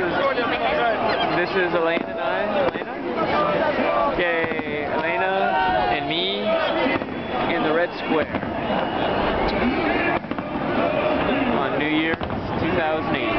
This is Elena and I. Elena? Okay, Elena and me in the Red Square on New Year's 2008.